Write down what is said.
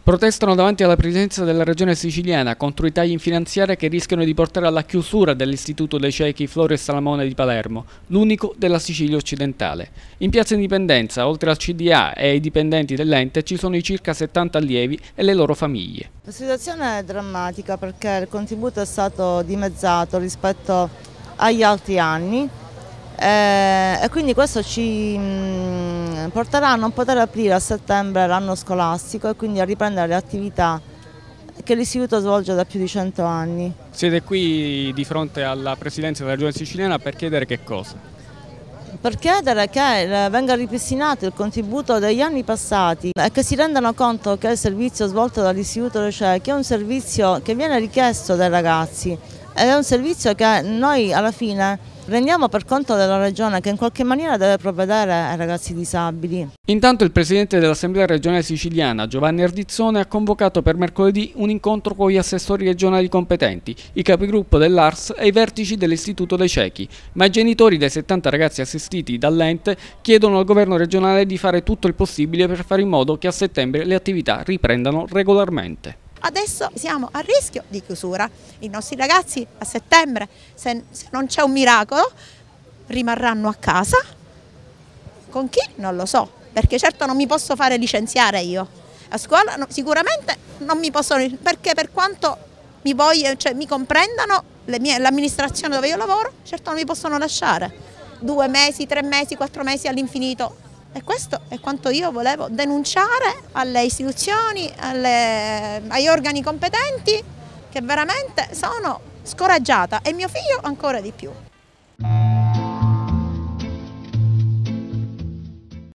Protestano davanti alla presidenza della regione siciliana contro i tagli finanziari che rischiano di portare alla chiusura dell'Istituto dei Ciechi Florio Salamone di Palermo, l'unico della Sicilia occidentale. In piazza Indipendenza, oltre al CDA e ai dipendenti dell'ente, ci sono i circa 70 allievi e le loro famiglie. La situazione è drammatica perché il contributo è stato dimezzato rispetto agli altri anni e quindi questo ci porterà a non poter aprire a settembre l'anno scolastico e quindi a riprendere le attività che l'istituto svolge da più di 100 anni. Siete qui di fronte alla presidenza della regione siciliana per chiedere che cosa? Per chiedere che venga ripristinato il contributo degli anni passati e che si rendano conto che il servizio svolto dall'Istituto dei Ciechi è un servizio che viene richiesto dai ragazzi ed è un servizio che noi alla fine rendiamo per conto della regione che in qualche maniera deve provvedere ai ragazzi disabili. Intanto il presidente dell'Assemblea regionale siciliana, Giovanni Ardizzone, ha convocato per mercoledì un incontro con gli assessori regionali competenti, i capigruppo dell'ARS e i vertici dell'Istituto dei Ciechi, ma i genitori dei 70 ragazzi assistiti dall'ente chiedono al governo regionale di fare tutto il possibile per fare in modo che a settembre le attività riprendano regolarmente. Adesso siamo a rischio di chiusura, i nostri ragazzi a settembre, se non c'è un miracolo, rimarranno a casa, con chi? Non lo so, perché certo non mi posso fare licenziare io, a scuola no, sicuramente non mi posso, perché per quanto mi comprendano l'amministrazione dove io lavoro, certo non mi possono lasciare 2 mesi, 3 mesi, 4 mesi all'infinito. E questo è quanto io volevo denunciare alle istituzioni, agli organi competenti, che veramente sono scoraggiata e mio figlio ancora di più.